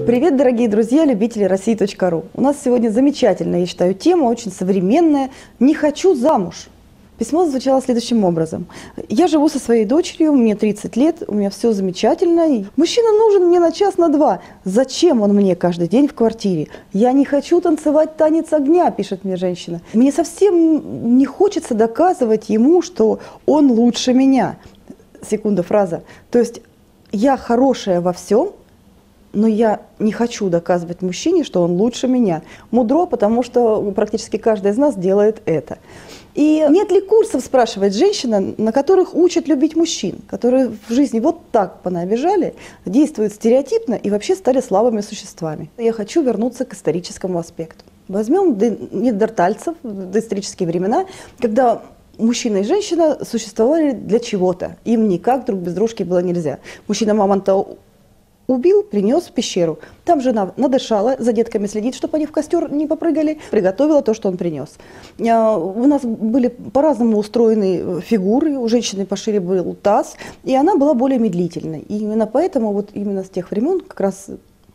Привет, дорогие друзья, любители России.ру. У нас сегодня замечательная, я считаю, тема, очень современная «Не хочу замуж». Письмо звучало следующим образом. Я живу со своей дочерью, мне 30 лет, у меня все замечательно. Мужчина нужен мне на час, на два. Зачем он мне каждый день в квартире? Я не хочу танцевать танец огня, пишет мне женщина. Мне совсем не хочется доказывать ему, что он лучше меня. Секунда, фраза. То есть я хорошая во всем, но я не хочу доказывать мужчине, что он лучше меня. Мудро, потому что практически каждый из нас делает это. И нет ли курсов, спрашивает женщина, на которых учат любить мужчин, которые в жизни вот так понаобижали, действуют стереотипно и вообще стали слабыми существами. Я хочу вернуться к историческому аспекту. Возьмем неандертальцев, доисторические времена, когда мужчина и женщина существовали для чего-то. Им никак друг без дружки было нельзя. Мужчина мамонта убил, принес в пещеру. Там жена надышала, за детками следит, чтобы они в костер не попрыгали, приготовила то, что он принес. У нас были по-разному устроены фигуры, у женщины пошире был таз, и она была более медлительной. И именно поэтому вот именно с тех времен как раз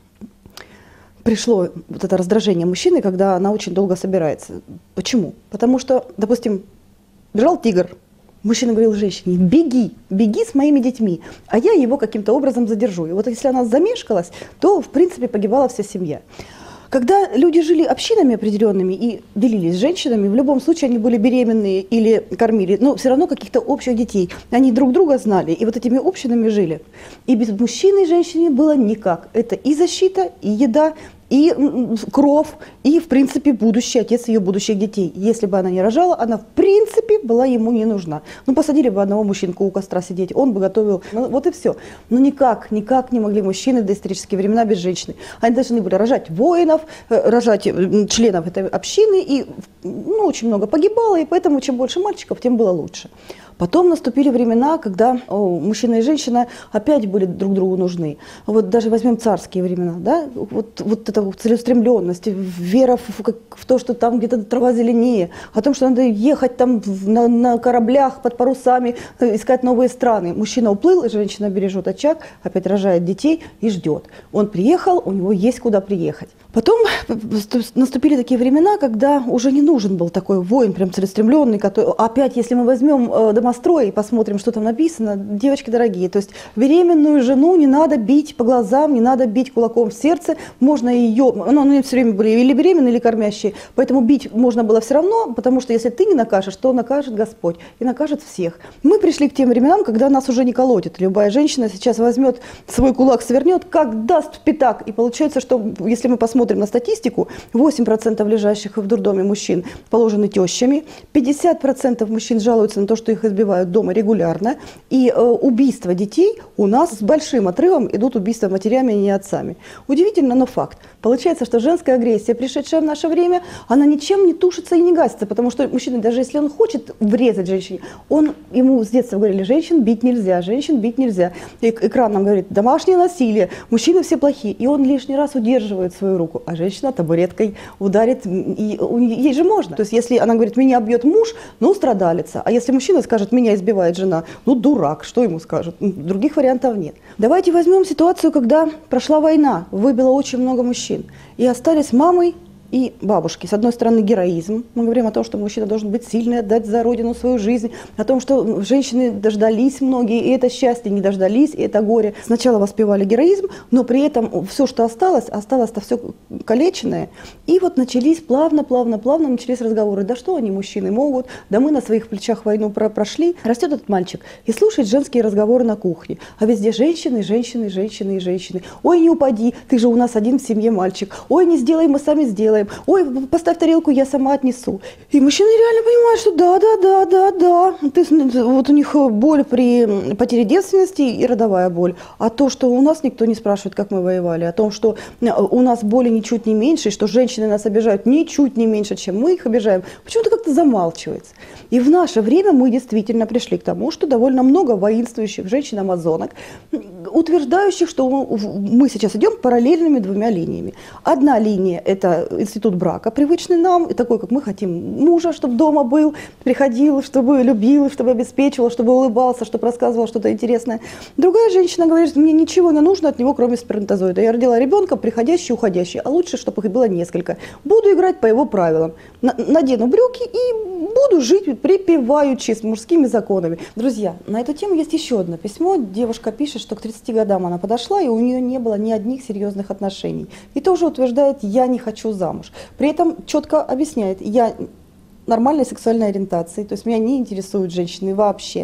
пришло вот это раздражение мужчины, когда она очень долго собирается. Почему? Потому что, допустим, бежал тигр. Мужчина говорил женщине: беги, беги с моими детьми, а я его каким-то образом задержу. И вот если она замешкалась, то, в принципе, погибала вся семья. Когда люди жили общинами определенными и делились с женщинами, в любом случае они были беременные или кормили, но все равно каких-то общих детей. Они друг друга знали и вот этими общинами жили. И без мужчины и женщины было никак. Это и защита, и еда, и кров, и, в принципе, будущий отец ее будущих детей. Если бы она не рожала, она, в принципе, была ему не нужна. Ну, посадили бы одного мужчинку у костра сидеть, он бы готовил, ну, вот и все. Но никак не могли мужчины в доисторические времена без женщины. Они должны были рожать воинов, рожать членов этой общины, и очень много погибало, и поэтому чем больше мальчиков, тем было лучше. Потом наступили времена, когда мужчина и женщина опять были друг другу нужны. Вот даже возьмем царские времена, да? Вот эта целеустремленность, вера в то, что там где-то трава зеленее, о том, что надо ехать там на кораблях под парусами, искать новые страны. Мужчина уплыл, и женщина бережет очаг, опять рожает детей и ждет. Он приехал, у него есть куда приехать. Потом наступили такие времена, когда уже не нужен был такой воин, прям целеустремленный, который, опять, если мы возьмем домострой и посмотрим, что там написано, девочки дорогие, то есть беременную жену не надо бить по глазам, не надо бить кулаком в сердце, можно ее, они все время были или беременные, или кормящие, поэтому бить можно было все равно, потому что если ты не накажешь, то накажет Господь и накажет всех. Мы пришли к тем временам, когда нас уже не колотит. Любая женщина сейчас возьмет свой кулак, свернет, как даст пятак, и получается, что если мы посмотрим на статистику, 8% лежащих в дурдоме мужчин положены тещами, 50% мужчин жалуются на то, что их избивают дома регулярно, и убийства детей у нас с большим отрывом идут убийства матерями, а не отцами. Удивительно, но факт. Получается, что женская агрессия, пришедшая в наше время, она ничем не тушится и не гасится, потому что мужчина, даже если он хочет врезать женщине, ему с детства говорили: женщин бить нельзя, женщин бить нельзя. Экран нам говорит: домашнее насилие, мужчины все плохие, и он лишний раз удерживает свою руку, а женщина табуреткой ударит, и ей же можно. То есть если она говорит: меня бьет муж, ну страдалица, а если мужчина скажет: меня избивает жена, ну дурак, что ему скажут? Других вариантов нет. Давайте возьмем ситуацию, когда прошла война, выбило очень много мужчин, и остались мамой и бабушки. С одной стороны, героизм. Мы говорим о том, что мужчина должен быть сильный, отдать за родину свою жизнь, о том, что женщины дождались многие, и это счастье, не дождались, и это горе. Сначала воспевали героизм, но при этом все, что осталось-то все калеченное. И вот начались плавно начались разговоры. Да что они, мужчины, могут? Да мы на своих плечах войну прошли. Растет этот мальчик и слушает женские разговоры на кухне. А везде женщины. Ой, не упади, ты же у нас один в семье мальчик. Ой, не сделай, мы сами сделаем. Ой, поставь тарелку, я сама отнесу. И мужчины реально понимают, что да. Вот у них боль при потере девственности и родовая боль. А то, что у нас никто не спрашивает, как мы воевали, о том, что у нас боли ничуть не меньше, что женщины нас обижают ничуть не меньше, чем мы их обижаем, почему-то как-то замалчивается. И в наше время мы действительно пришли к тому, что довольно много воинствующих женщин-амазонок, утверждающих, что мы сейчас идем параллельными двумя линиями. Одна линия – это институт брака, привычный нам, и такой, как мы хотим мужа, чтобы дома был, приходил, чтобы любил, чтобы обеспечивал, чтобы улыбался, чтобы рассказывал что-то интересное. Другая женщина говорит, мне ничего не нужно от него, кроме сперматозоида. Я родила ребенка, приходящий, уходящий, а лучше, чтобы их было несколько. Буду играть по его правилам. Надену брюки и буду жить припеваючи с мужскими законами. Друзья, на эту тему есть еще одно письмо. Девушка пишет, что к 30 годам она подошла, и у нее не было ни одних серьезных отношений. И тоже утверждает, я не хочу замуж. При этом четко объясняет, я нормальной сексуальной ориентации, то есть меня не интересуют женщины вообще.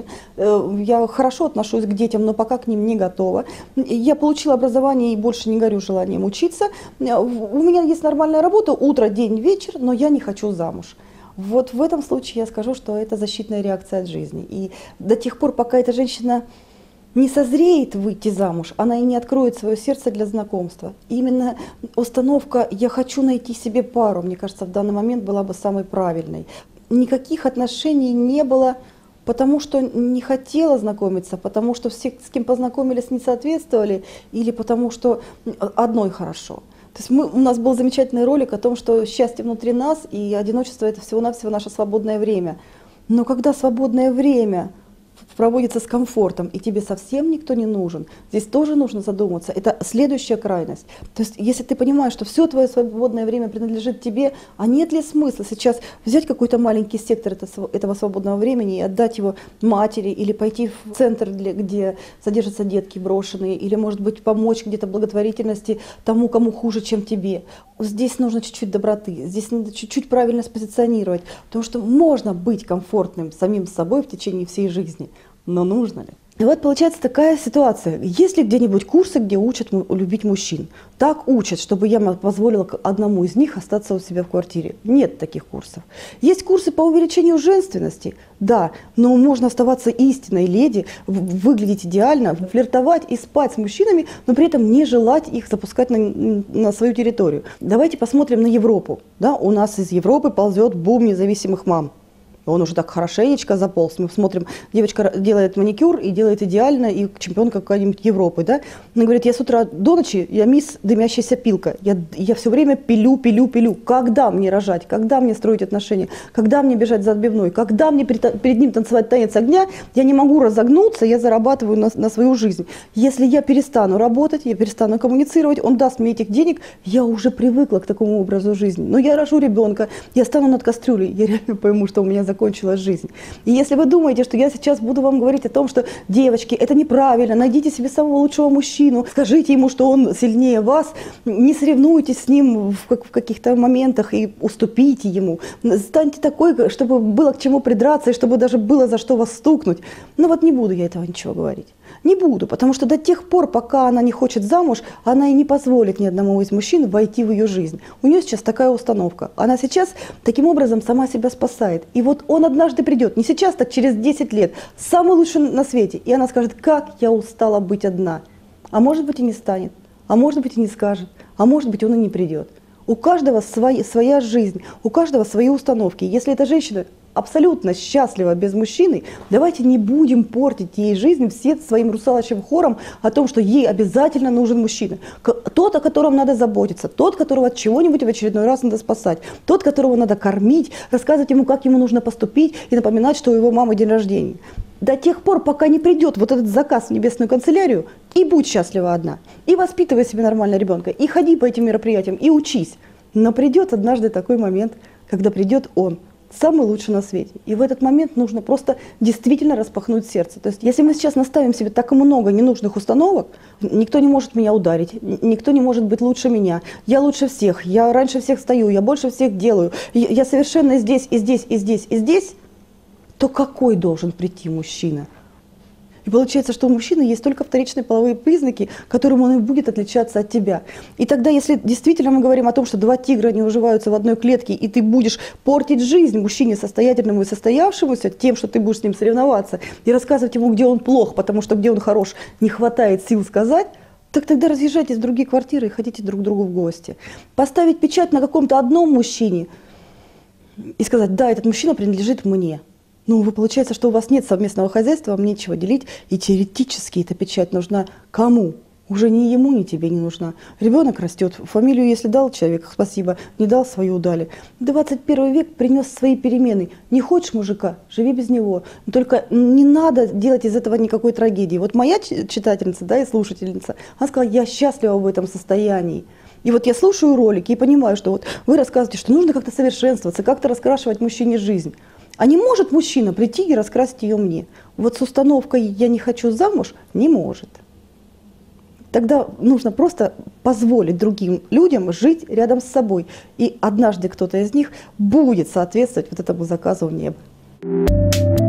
Я хорошо отношусь к детям, но пока к ним не готова. Я получила образование и больше не горю желанием учиться. У меня есть нормальная работа, утро, день, вечер, но я не хочу замуж. Вот в этом случае я скажу, что это защитная реакция от жизни. И до тех пор, пока эта женщина не созреет выйти замуж, она и не откроет свое сердце для знакомства. И именно установка «я хочу найти себе пару», мне кажется, в данный момент была бы самой правильной. Никаких отношений не было, потому что не хотела знакомиться, потому что все, с кем познакомились, не соответствовали, или потому что одной хорошо. То есть у нас был замечательный ролик о том, что счастье внутри нас и одиночество – это всего-навсего наше свободное время. Но когда свободное время проводится с комфортом, и тебе совсем никто не нужен, здесь тоже нужно задуматься. Это следующая крайность. То есть если ты понимаешь, что все твое свободное время принадлежит тебе, а нет ли смысла сейчас взять какой-то маленький сектор этого свободного времени и отдать его матери, или пойти в центр, где содержатся детки брошенные, или, может быть, помочь где-то благотворительности тому, кому хуже, чем тебе. Здесь нужно чуть-чуть доброты, здесь надо чуть-чуть правильно спозиционировать, потому что можно быть комфортным самим собой в течение всей жизни, но нужно ли? И вот получается такая ситуация. Есть ли где-нибудь курсы, где учат любить мужчин? Так учат, чтобы я позволила одному из них остаться у себя в квартире. Нет таких курсов. Есть курсы по увеличению женственности? Да, но можно оставаться истинной леди, выглядеть идеально, флиртовать и спать с мужчинами, но при этом не желать их запускать на свою территорию. Давайте посмотрим на Европу. Да, у нас из Европы ползет бум независимых мам. Он уже так хорошенечко заполз. Мы смотрим, девочка делает маникюр и делает идеально, и чемпионка какой-нибудь Европы. Да? Она говорит, я с утра до ночи, я мисс дымящаяся пилка. Я все время пилю. Когда мне рожать? Когда мне строить отношения? Когда мне бежать за отбивной? Когда мне перед ним танцевать танец огня? Я не могу разогнуться, я зарабатываю на свою жизнь. Если я перестану работать, я перестану коммуницировать, он даст мне этих денег, я уже привыкла к такому образу жизни. Но я рожу ребенка, я стану над кастрюлей, я реально пойму, что у меня закончилась жизнь. И если вы думаете, что я сейчас буду вам говорить о том, что девочки, это неправильно, найдите себе самого лучшего мужчину, скажите ему, что он сильнее вас, не соревнуйтесь с ним в каких-то моментах и уступите ему, станьте такой, чтобы было к чему придраться и чтобы даже было за что вас стукнуть. Но вот не буду я этого ничего говорить. Не буду, потому что до тех пор, пока она не хочет замуж, она и не позволит ни одному из мужчин войти в ее жизнь. У нее сейчас такая установка. Она сейчас таким образом сама себя спасает. И вот он однажды придет, не сейчас, так через 10 лет, самый лучший на свете. И она скажет, как я устала быть одна. А может быть и не станет, а может быть и не скажет, а может быть он и не придет. У каждого своя жизнь, у каждого свои установки. Если эта женщина абсолютно счастлива без мужчины, давайте не будем портить ей жизнь все своим русалочьим хором о том, что ей обязательно нужен мужчина. Тот, о котором надо заботиться, тот, которого от чего-нибудь в очередной раз надо спасать, тот, которого надо кормить, рассказывать ему, как ему нужно поступить и напоминать, что у его мамы день рождения. До тех пор, пока не придет вот этот заказ в небесную канцелярию, и будь счастлива одна, и воспитывай себе нормально ребенка, и ходи по этим мероприятиям, и учись. Но придет однажды такой момент, когда придет он, самый лучший на свете. И в этот момент нужно просто действительно распахнуть сердце. То есть если мы сейчас наставим себе так много ненужных установок, никто не может меня ударить, никто не может быть лучше меня, я лучше всех, я раньше всех стою, я больше всех делаю, я совершенно здесь, и здесь, и здесь, и здесь, то какой должен прийти мужчина? И получается, что у мужчины есть только вторичные половые признаки, которым он и будет отличаться от тебя. И тогда, если действительно мы говорим о том, что два тигра не уживаются в одной клетке, и ты будешь портить жизнь мужчине состоятельному и состоявшемуся тем, что ты будешь с ним соревноваться, и рассказывать ему, где он плох, потому что где он хорош, не хватает сил сказать, так тогда разъезжайтесь в другие квартиры и ходите друг к другу в гости. Поставить печать на каком-то одном мужчине и сказать, да, этот мужчина принадлежит мне. Ну, получается, что у вас нет совместного хозяйства, вам нечего делить, и теоретически эта печать нужна кому? уже ни ему, ни тебе не нужна. Ребенок растет, фамилию, если дал человек, спасибо, не дал, свою дали. 21 век принес свои перемены. Не хочешь мужика, живи без него. Но только не надо делать из этого никакой трагедии. Вот моя читательница, да, и слушательница, она сказала, я счастлива в этом состоянии. И вот я слушаю ролики и понимаю, что вот вы рассказываете, что нужно как-то совершенствоваться, как-то раскрашивать мужчине жизнь. А не может мужчина прийти и раскрасить ее мне? Вот с установкой «я не хочу замуж» не может. Тогда нужно просто позволить другим людям жить рядом с собой. И однажды кто-то из них будет соответствовать вот этому заказу в небо.